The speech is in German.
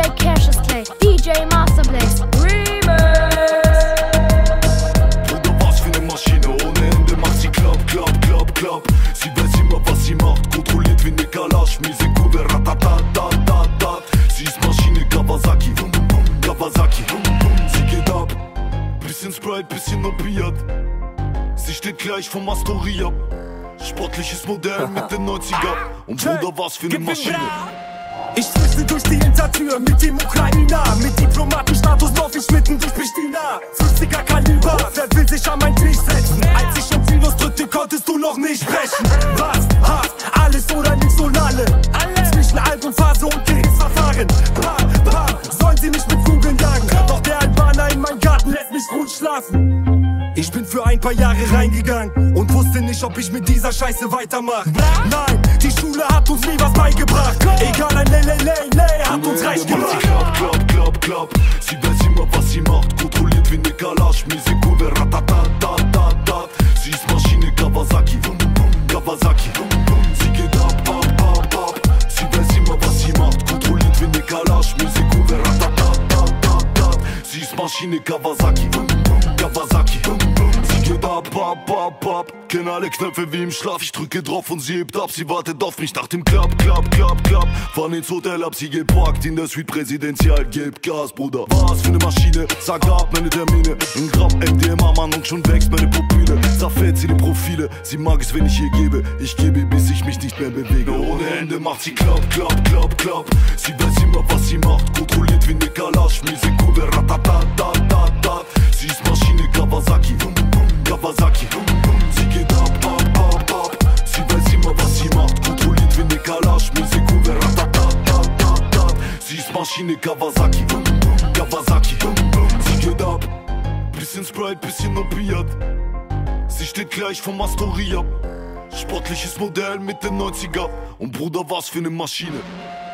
Boy Cassius Clay, DJ Master Blaze, Remix. Bruder, was für ne Maschine, ohne Ende macht sie klapp, klapp, klapp, klapp. Sie weiß immer, was sie macht, kontrolliert wie ne Kalash, Misekube, ratatatatatatat. Sie ist Maschine, Kawasaki, Kawasaki, sie geht ab. Bisschen Sprite, bisschen Opiat. Sie steht gleich vom Astoria. Sportliches Modell mit den 90er. Und Bruder, was für ne Maschine. Ich flüchte durch die Hintertür mit dem Ukrainer. Mit Diplomatenstatus lauf ich mitten durch Pristina. 50er Kaliber, wer will sich an meinen Tisch setzen? Als ich schon Filos drückte, konntest du noch nicht sprechen. Was? Hass? Alles oder nichts und alle? Zwischen Albumphase und Gerichtsverfahren. Sollen sie mich mit Kugeln jagen? Doch der Albaner in meinem Garten lässt mich gut schlafen. Ich bin für ein paar Jahre reingegangen und wusste nicht, ob ich mit dieser Scheiße weitermache. Nein, die Schule hat uns nie was beigebracht. Egal, ein Lelelelele hat uns reich gemacht. Klapp, klapp, klapp, klapp. Sie weiß immer, was sie macht, kontrolliert wie ne Kalash, Misekube, ratatatatatatat. Sie ist Maschine, Kawasaki, Kawasaki. Sie geht ab, ab, ab, ab. Sie weiß immer, was sie macht, kontrolliert wie ne Kalash, Misekube, ratatatatatatat. Sie ist Maschine, Kawasaki, Kawasaki. Sie geht ab, ab, ab, ab. Kenn alle Knöpfe wie im Schlaf, ich drücke drauf und sie hebt ab. Sie wartet auf mich nach dem Klapp, Klapp, Klapp, Klapp. Fahren ins Hotel, hab sie geparkt in der Suite präsidential. Gib Gas, Bruder, was für ne Maschine. Sag ab, meine Termine. Ein Gramm MDMA, Mann, und schon wächst meine Pupille. Zerfällt sie die Profile, sie mag es, wenn ich ihr gebe. Ich gebe, bis ich mich nicht mehr bewege. Ohne Ende macht sie Klapp, Klapp, Klapp, Klapp. Sie weiß immer, was sie macht, kontrolliert wie ne Kalash, Misekube, ratatatatatatat. Sie ist Maschine, Kawasaki, Kawasaki. Sie geht ab, ab, ab, ab. Sie weiß immer, was sie macht, kontrolliert wie ne Kalash, Misekube, ratatatatatatat. Sie ist Maschine, Kawasaki, Kawasaki. Sie geht ab, bisschen Sprite, bisschen Opiat. Sie steht gleich vom Astoria. Sportliches Modell mit den 90er. Und Bruder, was für ne Maschine.